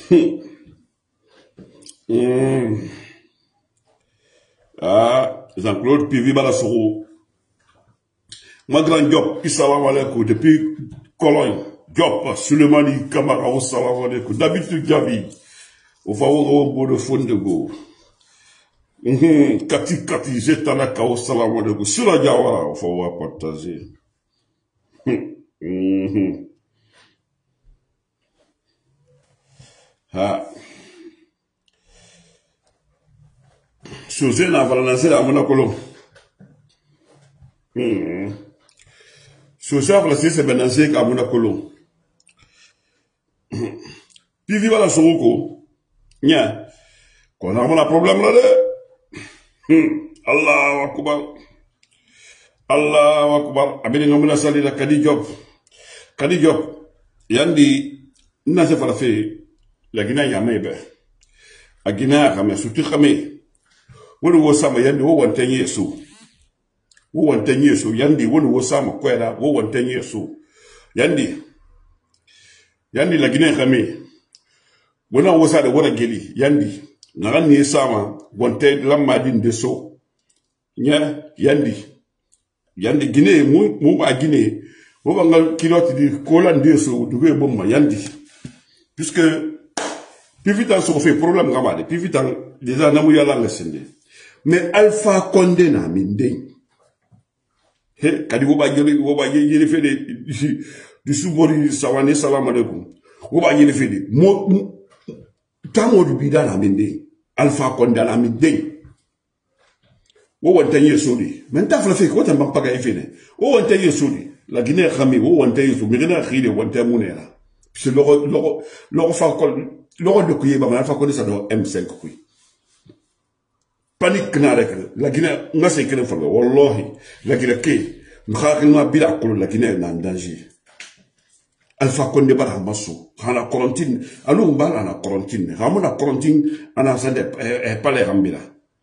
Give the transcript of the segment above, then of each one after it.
Ah, Jean-Claude Pivi Balasoro. Ma grand job, salam alaikum, depuis Cologne. Job, Sulemani Kamara, salam alaikum. D'habitude, Javi. Au favor au beau de fond de go. Kati, Jetanaka, au salam alaikum. Sur la Jawara, au favor partager. Ah. José n'a pas lancé à Monacolo. José a placé ses benancés à Monacolo. Puis viva la Soroko. Nya. Qu'on a un problème là. Allah Akbar. Allah Akbar. Abini ngamuna sali la Kadi Diop. Kadi Diop. Yandi. Nase falafe. La Guinée Yamebe. A Guinée Kame. Surtout Kame. Wani wo sama yandi wo wantan yesu yandi wani wo sama kwela wo wantan yesu yandi la Guinée Kame wana wo sa da wara geli yandi na ganni sama wantan lamma din de so nya yandi Guinée mu a Guinée wo bangal kiloti di kolan de so dugwe bomma yandi puisque pivitan so fait problème gamade pivitan déjà namu yalla ngasende. Mais Alpha Condé na minde. He, kadi woba yele fede du subori sawane salam alaikum. Woba yele fede tamo du bida na minde. Alpha Condé na minde. Wo wantanye sodi. Men ta fla fe ko tan bampaga efene. Wo wantanye sodi. La Guinée khami wo wantanye so mirina khide wantanye munera. Puis loro fa ko loro de kuye ba ma Alpha Condé ça do M5 kuy. Panique n'arrête la Guinée n'a c'est que le fond wallahi la Guinée qui m'khakilma bila kulu la Guinée est en danger. Alpha Condé bara maso ana quarantine alu mbala ana quarantine ramona quarantine ana sande palais rambila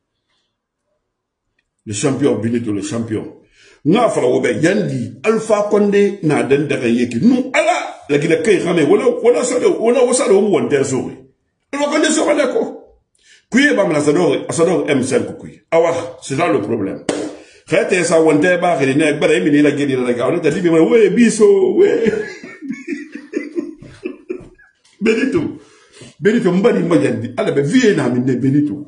le champion Benito le champion n'a fala wobe yandi Alpha Condé na den daga yeki nous ala la Guinée qui ramé wala sado mo wonte sori Alpha Condé so wala ko kuye ba mlasador M5 kuy awa c'est là le problème khate sa wonte ba khiri ne bare mi ni la gedi la ga on ta dibi we biso we Benito mbadi mbajandi ala be vie na mi ne Benito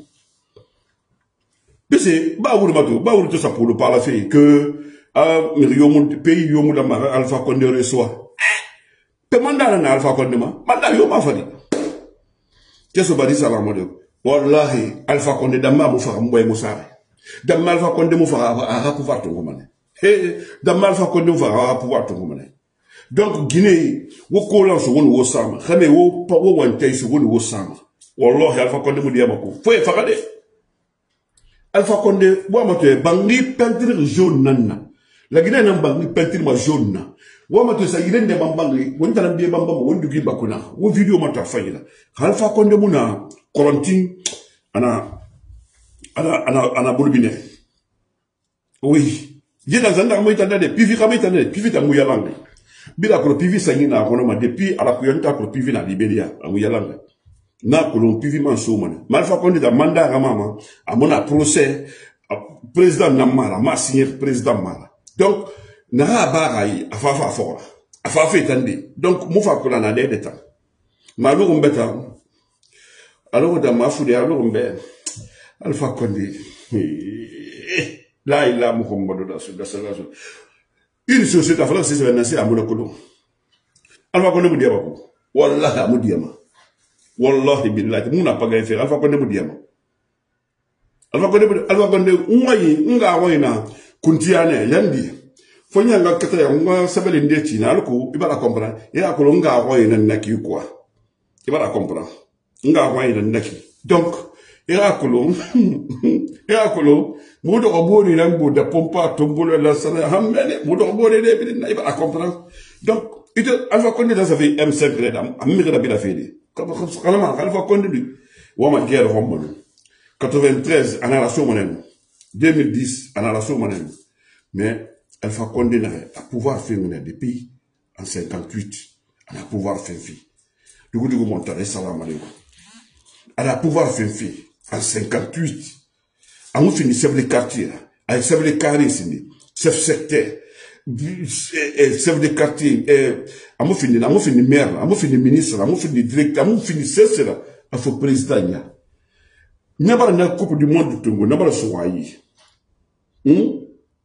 bese ba wuru to sa pour par la fait que milieu pays yomu da ma Alpha Condé reçoit te mandala na Alpha Condé manda yo ma fadi keso bari salam alaikum. Wallahi Alpha Condé damma mu fa mboy musare damma Alpha Condé mu fa a pouvoir to ngomane damma Alpha Condé mu fa a pouvoir to ngomane donc Guinée wo ko lan so woni wo sama xame wo wantay so woni wo sama wallahi Alpha Condé mu diama ko foye fakade Alpha Condé bo amato bangi peinture jaune nanna la Guinée nan bangi peinture ma jaune na wo amato sa yirende bambangi wonta nan biye bambama wondu gi bakuna wo video mata fayila Alpha Condé mu na quarantine ana bulbine oui jena zanda mo itanda de pivi kama itanda de pivi ta mu yalanga bila ko pivi sangina kono ma depuis ala ko yonta ko pivi na Liberia amu yalanga na ko lon pivi man so man Alpha Condé da manda mama amona procès président namara ma signé président mara donc na ba gai afafa fora afafa itande donc mu fa ko na de temps malu umbeta alors dans ma foudé alors Alpha Condé là il a Muhammadu Rasulullah une société française c'est venance à Monacolo Alpha Condé mudiama ko wallahi mudiama wallahi billahi muna paga faire Alpha Condé mudiama Alpha Condé nga wayna kuntiane yandi fonya nga kata ya nga sabele ndeti na alko ibara comprendre ya ko nga wayna naki quoi ibara comprendre nga wayna naki donc Irakolo mudo obori lango da pompa tombolo la sana hamene mudo obori de bi na ibara comprendre donc ite Alpha Condé dans sa vie M5 redam amira bi la fede comme Alpha Condé bi wama guerre hommano 93 en relation monem 2010 en relation monem mais Alpha Condé n'a pouvoir faire des pays en 58 on a pouvoir faire vie Dugu Montare, salam alaikum. Elle a pouvoir fait en 58. On a fini chef de quartier, avec chef de carré, chef secteur, chef de quartier, on a fini maire, on a fini ministre, on a fini directeur, on a fini cessera, on a fait président. N'a pas la coupe du monde du Tongo, n'a pas le soigné. Vous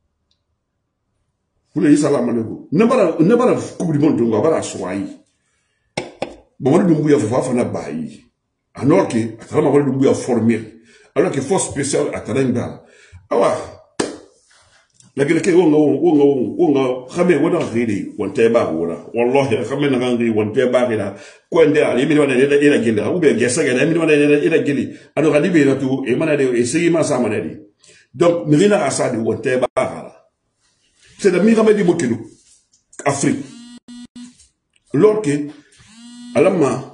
voulez salam alaikum. N'a pas la coupe du monde du Tongo, n'a pas la soigné. Bon, on a fait un bail. Alors que, à travers le formé, alors que force spéciale à Taranga. Ah, la gueule qui on ramène, on a réglé, on t'est barré, Wallah, ramène un rangé, on t'est barré là. Quand on a les millions de la gueule, ou bien, il y a 5 millions de la gueule. Alors, on a libéré tout, et on a essayé ma samanadi. Donc, nous venons à ça de on t'est barré. C'est la miramé du Bokeno, Afrique. Lors que, à la main,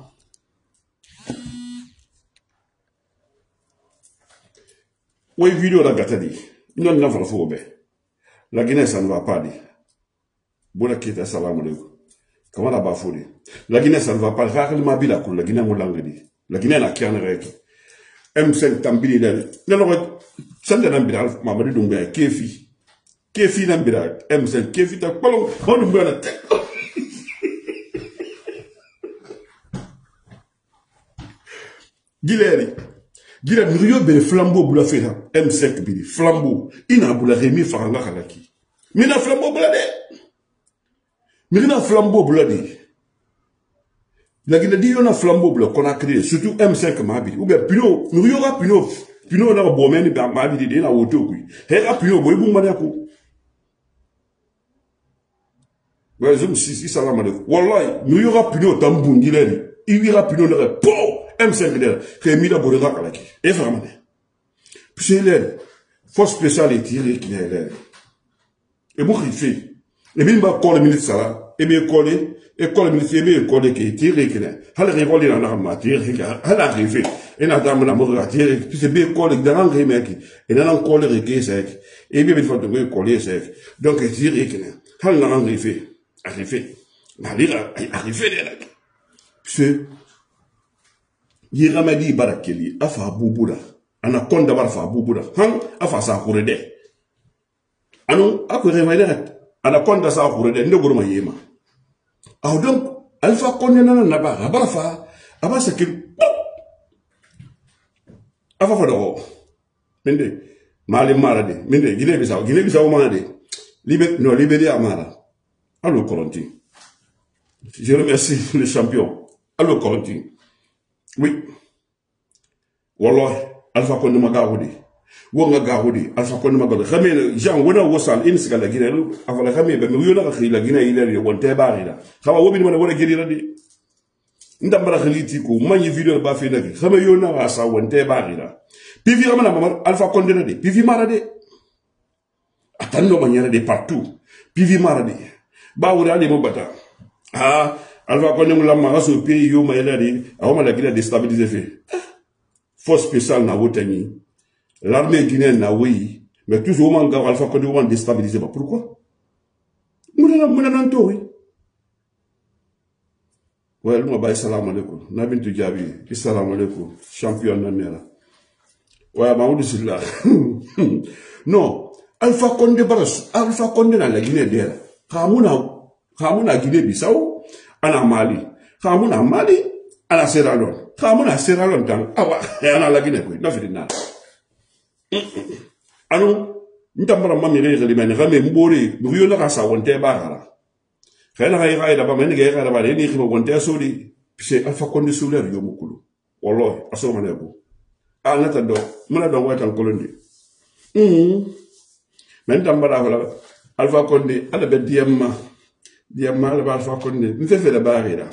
oui, vidéo la gâterie. Non, non, il faut la Guinée, ça ne va pas dire. Bola Kita, salam alaikum. Comment la bafouli? La Guinée, ça ne va pas. La Guinée, la Guinée, la Kianrek. M5 Tambili, non, ça ne n'a pas Mamadou Doumbé, Kefi. Kefi Nambira, M5, Kefi, t'as pas long, on nous met la tête. Guiléry. Gira miriyo bele flambeau bula fera M5 bili flambeau ina bula remi faranga kalaki mina flambeau bula de mirina flambeau bula de la gina di yona flambeau bula qu'on a créé surtout M5 mabi ou bien pino miriyo ga pino na bo meni ba mabi de na woto ku he ga pino boy bu mane ko ouais je me suis salam alaikum wallahi miriyo ga pino tambu ngileri iwi ga pino na po M5 d'air, qui mis la bourrega à la qui. Et vraiment. Puis c'est l'air. Force spéciale est tirée qui est l'air. Et beaucoup il fait. Et bien, il va coller le ministre ça. Et bien, coller. Et coller le ministre, et bien, coller qui est tiré qui est. Elle révolte dans la matière. Elle a arrivé. Et la dame n'a pas tiré. Puis c'est bien coller dans la remèque. Et dans la coller qui est sec. Et bien, il faut trouver coller sec. Donc, elle tiré qui est. Elle n'a arrivé. Arrivé. Arrivé d'air. Puis Yiramadi barakeli afa bubura anaconda barfa bubura han afa sa kurede anu akure maynet anaconda sa kurede ndogoro mayema aw donc alfa konne nana naba barfa aba sekil afa fodo mende mali marade mende gine bisaw manade libéri amara allo Corentin je remercie le champion allo Corentin. Oui. Wallah, Alpha Condé Magahoudi. Wonga Gahoudi, Alpha Condé Magahoudi. Ramé, Jean, Wona Wosal, Inska la Guinée, avant la Ramé, mais Yona la Guinée, il est one Tebarida. Kama Wobin Wana Guinée. Ndambara Khalitiku, Mani Video Bafenaki, Ramé Yona Asa, one Tebarida. Pivi Ramana, Alpha Condé, Pivi Marade. Attends, manière de partout. Pivi Marade. Baoura de Mobata. Ah. Alva Condé Moulama au pays yo maeladi awama la Guinée déstabilisé fait force spéciale na wotani l'armée guinéenne na oui mais toujours on ga Alpha Condé on déstabilisé pas pourquoi mouna nanto oui ouais moi ba salam alaikum na bintu jabi salam alaikum champion nanera ouais maoudou silla non Alpha Condé na la Guinée derrière kamuna Guinée Bissau ana Mali, kamuna Mali, ana Sierra Leone, kamuna Sierra Leone tang, awa, ana la Guinée, na fidina. Anu, ntambara mamire rimene, rame mbori, muriyo na kasa wonte bagara. Kaya na da ba mene ga da ba ni khimo wonte sodi, pise Alpha Condé soulaire yo mukulu. Wallahi, aso manebo. Ana ta do, muna do watan kolondi. Men tambara wala Alpha Condé ala be Diamma la Alpha Condé, nous fait la barrière.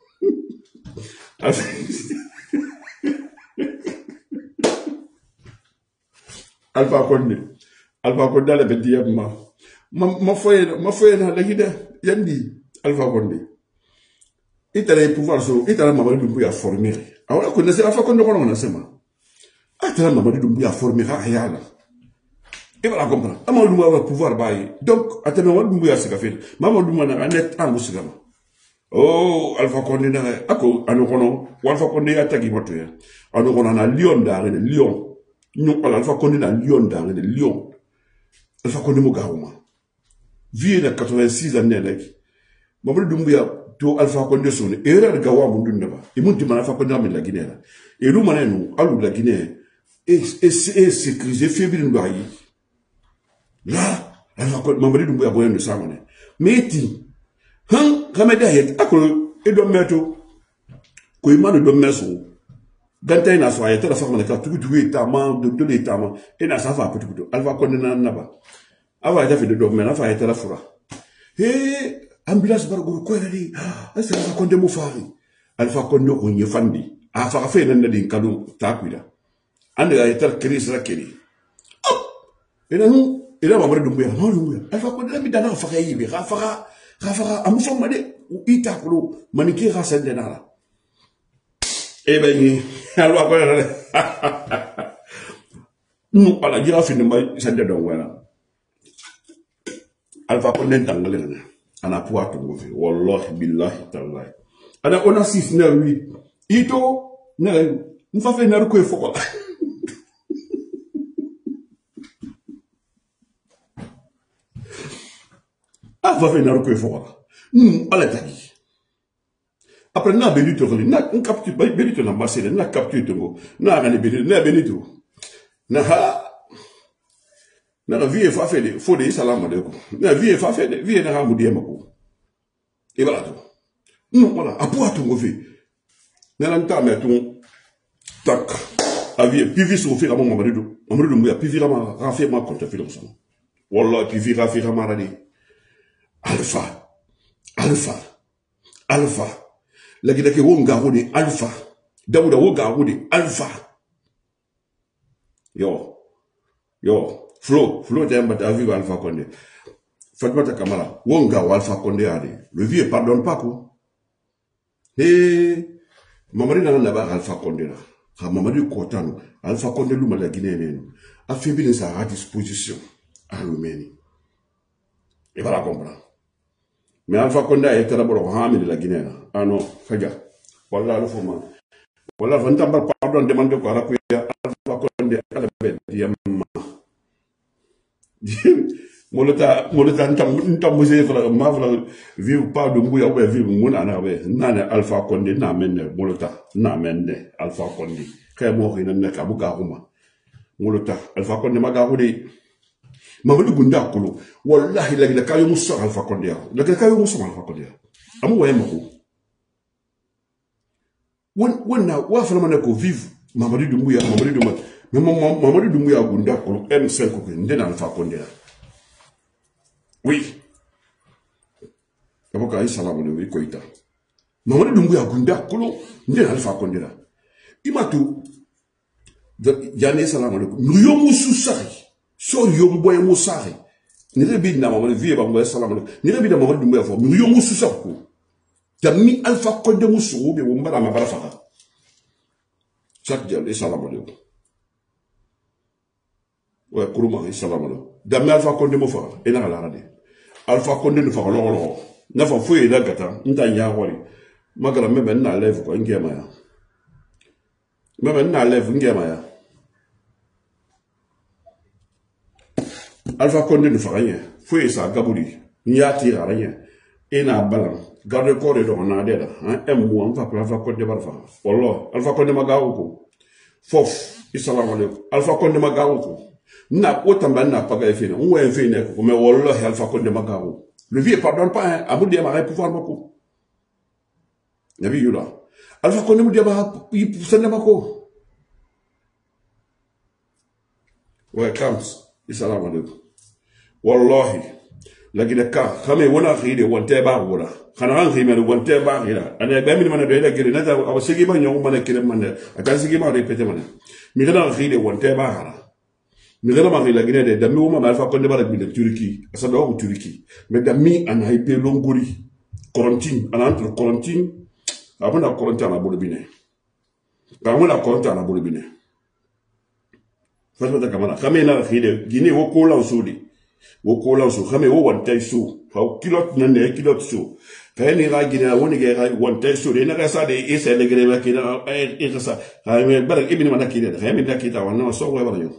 Alpha Condé la be Diamma. Ma foi na la Guinée, yandi Alpha Condé. Il a les pouvoirs sur, il a la Mamadou Doumbouya formé. Alors on connaissait Alpha Condé qu'on a sema. Ah, il a la Mamadou Doumbouya formé à Hayala. Et voilà, comprendre. Amadou a le pouvoir bailler. Donc, à tel moment, Doumbouya s'est fait. Mamadou Doumbouya a net en Moussigama. Oh, Alpha Condé na ako anokono Alpha Condé ataki moto ya anokono na Lyon dare Lyon ñu Alpha Condé na Lyon dare Lyon Alpha Condé mo gawuma vie na 86 ans nek Mamadou Doumbouya to Alpha Condé sone erreur gawa mu dunna ba e mun timana Alpha Condé amel la Guinée la e lu manenu alu la Guinée et sécurisé fébrile mbayi là Alpha Condé Mamadou Doumbouya boyen de samane mais ti han kameda yet akolo edo meto ko imanu do meso ganta ina so ayeta la forma ka tugu etama de l'etama et na sa fa putu Alpha Condé na naba ava ita fi do mena fa ayeta la fura ambulance bargo ko redi asa Alpha Condé mo fari Alpha Condé ko nyefandi a fa fa na din kadu takwida ande ayeta crise la keri ina Mamadou Doumbouya Alpha Condé la mi dana fa yibi fa amuso made ita kulo maniki rasende nala beni alwa ko na nu ala jira fi ma sende don wala Alpha Condé tangale na ana puatu ngofi wallahi billahi tallahi ana ona sif na wi ito na mfa fe na ko e foko va faire une recours. Allez, tagi. Après, na benito, na capture, benito na masser, na capture tongo, na gagné benito, na benito. Na vie fa fait faut des salam alaikum. Na vie fa fait vie na ramu dia mako. Et voilà tout. Non, voilà, à quoi tongo fait. Na lanta mais ton tac. Avis pivi sur fait ramon Mamadou Doumbouya pivi rama rafé ma compte fait comme ça. Wallah pivi rafé rama radi. Alpha. La guinée qui wonga roudi Alpha. Daouda wonga roudi Alpha. Yo. Flo t'es un vivre Alpha Condé. Fatmata Kamara. Wonga ou Alpha Condé a dit. Le vieux pardonne pas quoi. Mamadou n'a pas Alpha Condé là. Mamadou Kotano. Alpha Condé l'ouma la Guinée a fait bien sa disposition à l'Ouménie. Et voilà comprendre. Mais Alpha Condé a été d'abord de la Guinée. Ah non, Faga. Voilà le format. Voilà, vous n'entendez pas pardon, demandez quoi. Alpha Condé à la bête. Molota, n'tambousez, ma vivre pas de Mouya ou vivre mon anabe. Nane Alpha Condé n'amène Molota, n'amène Alpha Condé. Qu'est mort in un Kabugaruma. Molota, Alpha Condé Magaroudi. Mamadou Gunda Kolo, wallahi la kayo muso Alpha Condé. La kayo muso Alpha Condé. Amu waye mako. Wonna wa fala manako vive Mamadou Doumbouya. Mais Mamadou Doumbouya Gunda Kolo M5 ko ndena Alpha Condé. Oui. Aboka salam le koita. Mamadou Doumbouya Gunda Kolo ndena Alpha Condé. Imatu Jane salam alaikum. Nuyo musu sari. So yomboye musari ni rebi na Mamadou vie ba mo salam ni rebi na Mamadou Doumbouya fo mi yomu susako tammi Alpha Condé musu be wo mbara ma bara faka chaque dia salam alaikum wa kuruma salam alaikum dammi Alpha Condé mo fa e na la rade Alpha Condé no fa lo na fa fo e la gata nta nya wori magara mebe na leve ko ngema ya mebe na leve ngema ya Alpha Condé ne fait rien. Faut ça gaboudi. N'y a tiré rien. Et n'a balan. Garde corps de on a d'aide. Un mois on va pour Alpha Condé barfa. Wallah. Alpha Condé magaouko. Fof. Assalamu alaikum. Alpha Condé magaouko. Na autant ben n'a pas gaffé. On est venu. Mais wallah Alpha Condé magaou. Le vieux pardonne pas. Abou Diamara pouvoir mako. Nabi Yula. Alpha Condé mou Diamara il pousse mako. Ouais, Kams. Assalamu alaikum. Wallahi, la Guinée-Ka, Kame wona khide wonte ba wona. Khana han khime wonte ba khira. Ana ba mi mana do ila gire nata aw sigi ma nyaw mana kire mana. Aka sigi ma répéter mana. Mi gana khide wonte ba khara. Mi gana ma khila Guinée de dami woma Alpha Condé bara bi de Turquie. Asa do Turquie. Mais dami an hype longori. Quarantine, an entre quarantine. Abona quarantine na bolobine. Ba wona quarantine na bolobine. Fatma Kamara, Kame na khide Guinée wo ko lan so de. Wo ko lan so Kame wo wonte so. Fa kilot nan de kilot so. Kayani ga Guinée woni ga wonte suri na sa de ese le greba kina e sa kayami bara ibni mana kina kayami da kita wana so wa bara yo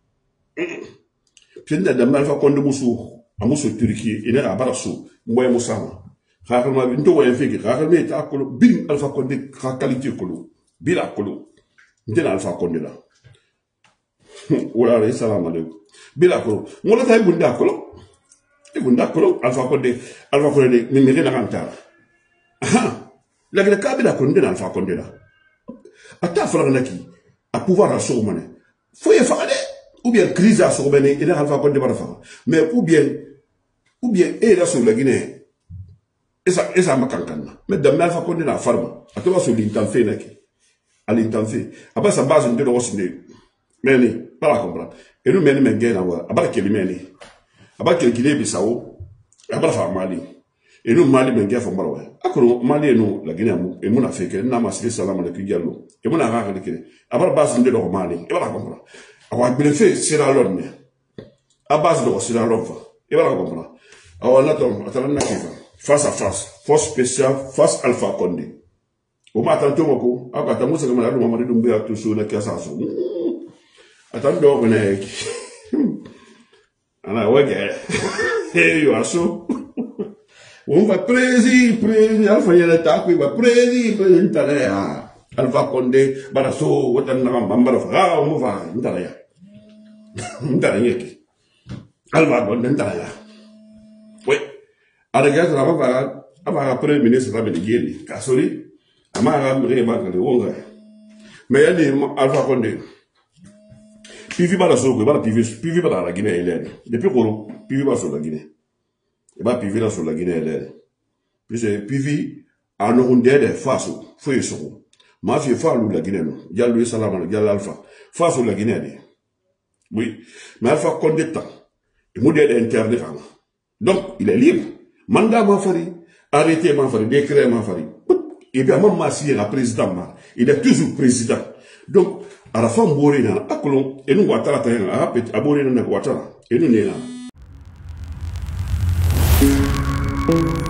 pinda da malfa kondo musu Turki ina bara su moy musama khakama ndo wa fiki khakama ta ko bin alfa kondi ka qualité ko bila ko ndina alfa kondi la wala assalamu alaikum bila ko ngola tay bunda ko alfa kondi mi mi na kanta la gre kabila ko ndina alfa kondi la ata fara naki a pouvoir à soumane faut y faire ou bien crise à soumane et la alfa kondi bara fa mais ou bien et la sur la Guinée esa makankanna mais da alfa kondi na farma atoba so l'intanfe naki à l'intanfe abasa base de l'osne meni para comprendre et nous meni mengena wa abara kelimeni abara Guinée Bissau abara fa Mali et nous Mali mengena fa marawa akoro Mali no la Guinée mu e muna feke na masri salama de Diallo e muna ga ga kene abara base de lo Mali e bara comprendre awa benefe sera l'onne a base de sera l'onfa e bara comprendre awa la tom atana kifa face à face force spéciale face Alpha Condé o ma tanto moko akata musa kama ndo mamadi dumbe atusu na kiasa so atando ko na ana wage yo aso on va presi Alpha yela ta ko va presi intarea Alpha Condé baraso watan na mbambara fa o mo va intarea yeki Alpha Condé intarea oui araga tra aba premier ministre va de Guinée kasori amara mreba kale wonga mais yadi Alpha Condé pivi bala sogo bala pivi bala la Guinée elene depuis koro pivi bala sur la Guinée e ba pivi la sur la Guinée elene puis pivi ano hundede faso foi so ma fi falu la Guinée no jallu salama jallu Alpha faso la Guinée oui mais Alpha Condé ta e modèle interne kama donc il est libre mandat ma fari arrêté ma fari décret ma fari. Et bien, même si le président, il est toujours président. Donc, à la fin, on et nous, on